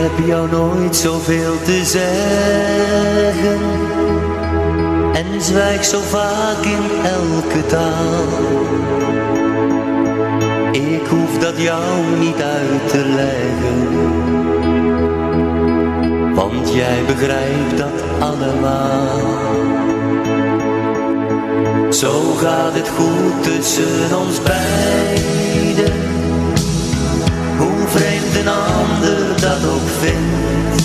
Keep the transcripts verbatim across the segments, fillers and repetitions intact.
heb jou nooit zoveel te zeggen en zwijg zo vaak in elke taal. Ik hoef dat jou niet uit te leggen, want jij begrijpt dat allemaal. Zo gaat het goed tussen ons beiden, hoe vreemd een ander dat ook vindt.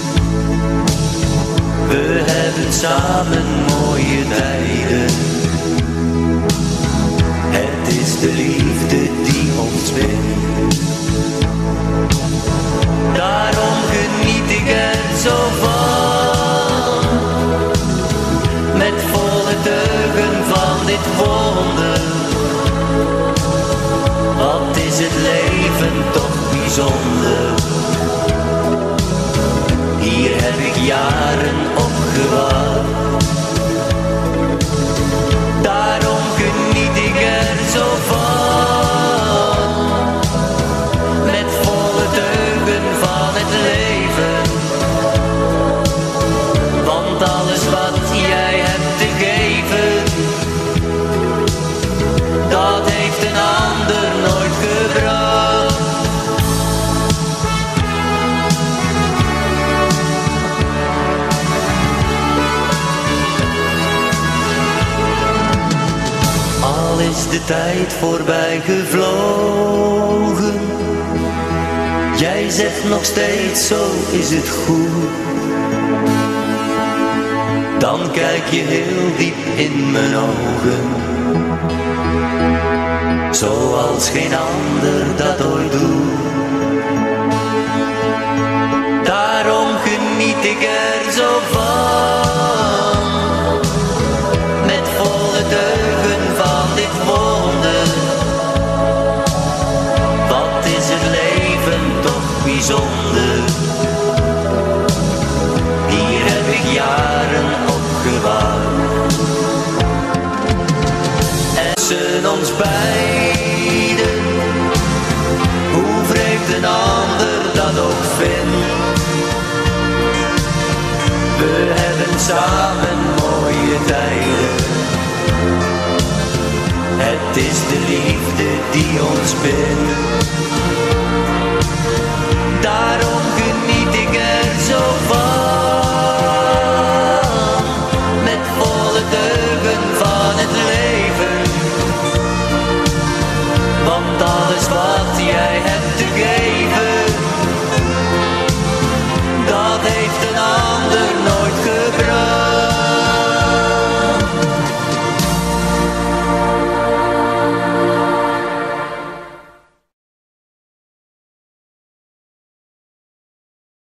We hebben samen mooie tijden, het is de liefde die ons bindt. Daarom geniet ik er zo van, met volle teugen van dit wonder. Wat is het leven toch bijzonder. Hier heb ik jaren op gewacht. Daarom geniet ik er zo van, met volle teugen van het leven. Want alles wat jij hebt te geven, dat heeft een ander nooit gebracht. Al is de tijd voorbij gevlogen, jij zegt nog steeds zo is het goed. Dan kijk je heel diep in mijn ogen, zoals geen ander dat ooit doet. Daarom geniet ik er zo van, met volle teugen van dit wonder. Wat is het leven toch bijzonder. Hier heb ik jaren op gewacht. En tussen ons beiden, hoe vreemd een ander dat ook vindt. We hebben samen mooie tijden, het is de liefde die ons bindt.